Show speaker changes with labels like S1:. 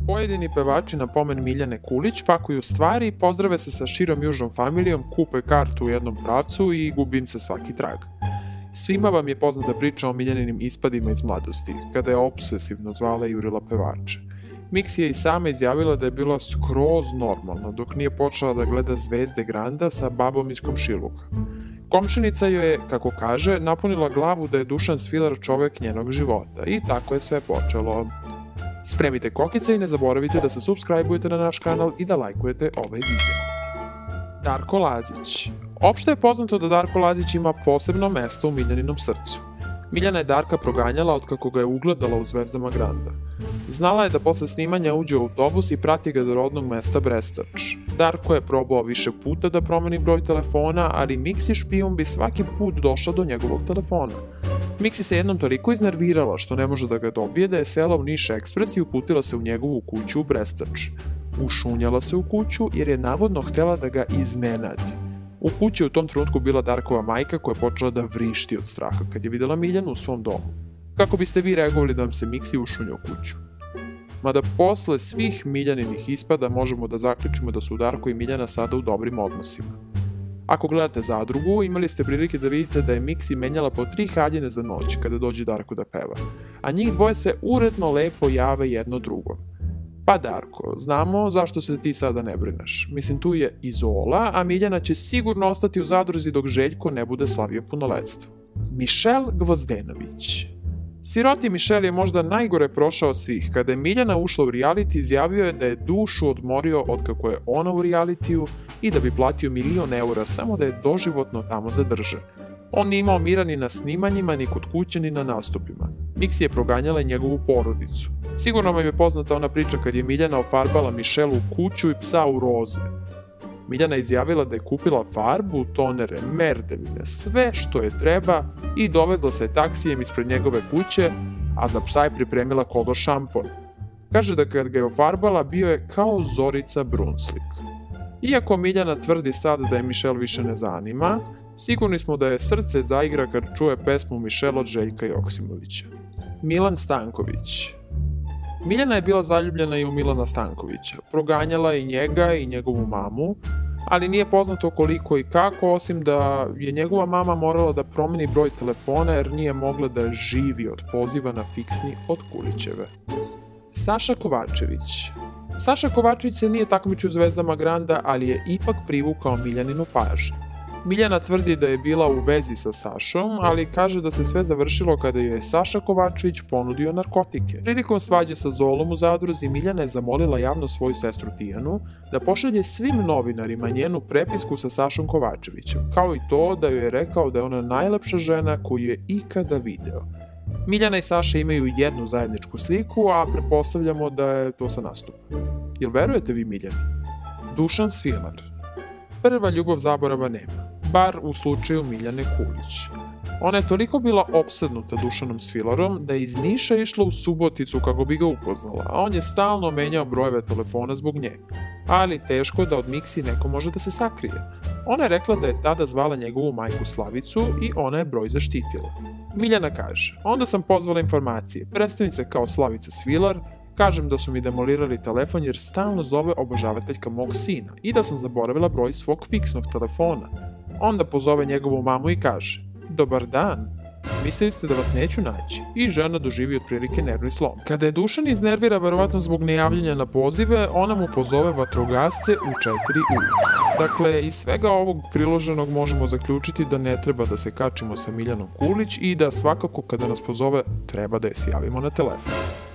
S1: Pojedini pevači na pomen Miljane Kulić pakuju stvari, pozdrave se sa širom južnom familijom, kupe kartu u jednom pravcu i gubim se svaki trag. Svima vam je poznata priča o Miljaninim ispadima iz mladosti, kada je obsesivno zvala i jurila pevače. Miksi je i sama izjavila da je bila skroz normalna dok nije počela da gleda Zvezde Granda sa babom iz komšiluka. Komšinica joj je, kako kaže, napunila glavu da je Dušan Svilar čovek njenog života i tako je sve počelo. Spremite kokice i ne zaboravite da se subscribe-ujete na naš kanal i da lajkujete ovaj video. Darko Lazić. Opšte je poznato da Darko Lazić ima posebno mesto u Miljaninom srcu. Miljana je Darka proganjala otkako ga je ugledala u Zvezdama Granda. Znala je da posle snimanja uđe u autobus i prati ga do rodnog mesta Brestač. Darko je probao više puta da promeni broj telefona, ali Miksi špijun bi svaki put došla do njegovog telefona. Miksi se jednom toliko iznervirala što ne može da ga dobije da je sela u Niš Ekspres i uputila se u njegovu kuću u Brestač. Ušunjala se u kuću jer je navodno htela da ga iznenadi. U kući je u tom trenutku bila Darkova majka koja je počela da vrišti od straha kad je videla Miljanu u svom domu. Kako biste vi reagovali da vam se Miksi ušunja u kuću? Mada posle svih Miljaninih ispada možemo da zaključimo da su Darko i Miljana sada u dobrim odnosima. Ako gledate Zadrugu, imali ste prilike da vidite da je Miksi menjala po 3 haljine za noć kada dođe Darko da peva, a njih dvoje se uredno lepo jave jedno drugom. Pa Darko, znamo zašto se ti sada ne brineš. Mislim, tu je Izola, a Miljana će sigurno ostati u Zadruzi dok Željko ne bude slavio punoletstvo. Mišel Gvozdenović. Siroti Mišel je možda najgore prošao od svih. Kada je Miljana ušla u reality, izjavio je da je dušu odmorio od kako je ona u realitiju i da bi platio 1.000.000 eura samo da je doživotno tamo zadržan. On nije imao mira ni na snimanjima, ni kod kuće, ni na nastupima. Miksi je proganjala i njegovu porodicu. Sigurno vam je poznata ona priča kad je Miljana ofarbala Mišelu kuću i psa u roze. Miljana je izjavila da je kupila farbu, tonere, merdevine, sve što je treba i dovezla se taksijem ispred njegove kuće, a za psa je pripremila kolor šampon. Kaže da kad ga je ofarbala bio je kao Zorica Brunslik. Iako Miljana tvrdi sad da je Mišel više ne zanima, sigurni smo da je srce zaigra kad čuje pesmu Mišel od Željka Joksimovića. Milan Stanković. Miljana je bila zaljubljena i u Milana Stankovića, proganjala i njega i njegovu mamu, ali nije poznato koliko i kako, osim da je njegova mama morala da promeni broj telefona jer nije mogla da živi od poziva na fiksni od Kulićeve. Saša Kovačević. Saša Kovačević se nije takmičio u Zvezdama Granda, ali je ipak privukao Miljaninu pažnju. Miljana tvrdi da je bila u vezi sa Sašom, ali kaže da se sve završilo kada joj je Saša Kovačević ponudio narkotike. Prilikom svađe sa Zolom u Zadruzi, Miljana je zamolila javno svoju sestru Tijanu da pošalje svim novinarima njenu prepisku sa Sašom Kovačevićem, kao i to da joj je rekao da je ona najlepša žena koju je ikada video. Miljana i Saša imaju jednu zajedničku sliku, a pretpostavljamo da je to sa nastupa. Jel verujete vi Miljani? Dušan Svilar. Prva ljubav zaborava nema, bar u slučaju Miljane Kulić. Ona je toliko bila opsednuta Dušanom Svilarom da je iz Niša išla u Suboticu kako bi ga upoznala, a on je stalno menjao brojeve telefona zbog nje. Ali teško da od Miksi neko može da se sakrije. Ona je rekla da je tada zvala njegovu majku Slavicu i ona je broj zaštitila. Miljana kaže, onda sam pozvala informacije, predstavim se kao Slavica Svilar, kažem da su mi demolirali telefon jer stalno zove obožavateljka mog sina i da sam zaboravila broj svog fiksnog telefona. Onda pozove njegovu mamu i kaže, dobar dan, mislili ste da vas neću naći? I žena doživi otprilike nervni slom. Kada je Dušan iznervira verovatno zbog nejavljanja na pozive, ona mu pozove vatrogasce u 4 ujutru. Dakle, iz svega ovog priloženog možemo zaključiti da ne treba da se kačimo sa Miljanom Kulić i da svakako kada nas pozove treba da je se javimo na telefon.